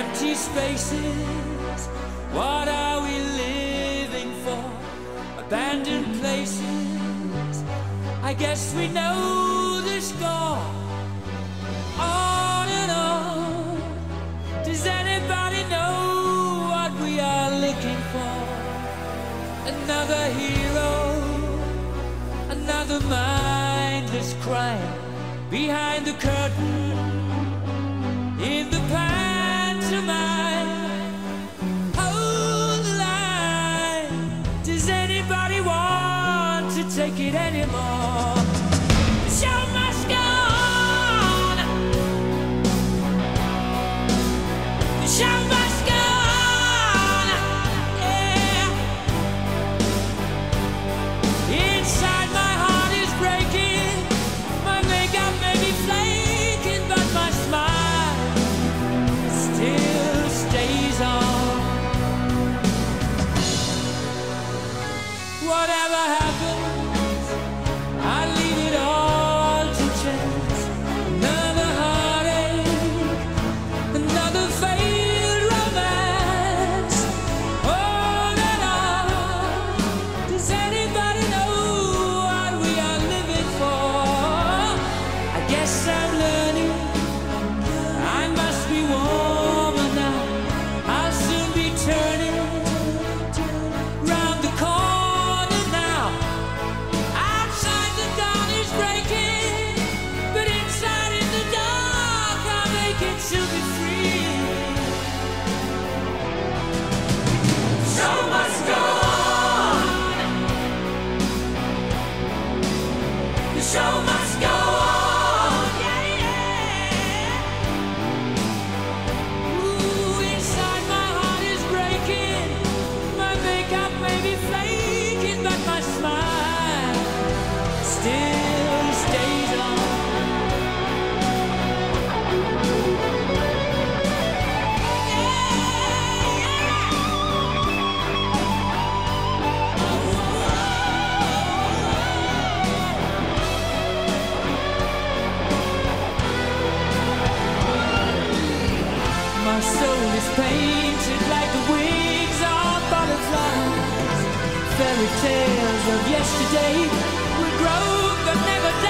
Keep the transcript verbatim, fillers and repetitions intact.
empty spaces. What are we living for? Abandoned places. I guess we know the score. On and on. Does anybody know what we are looking for? Another hero, another mindless crime behind the curtain. In the pantomime, hold the line. Does anybody want to take it anymore? The show must go on. The show must go on. Yeah. Inside my heart is breaking. My makeup may be flaking, but my smile still stays on. Whatever happens, I leave it all to chance. Another heartache, another failed romance. On and on. Does anybody know what we are living for? I guess I'm learning. I must be warmer now. I'll soon be turning round the corner now. Outside the dawn is breaking, but inside in the dark I'm aching to be free. Show must go on. The show must go on. Yeah, yeah. Ooh, inside my heart is breaking. My makeup may be flaking, but my smile still stays on. My soul is painted like the wings of butterflies. Fairy tales of yesterday will grow but never die.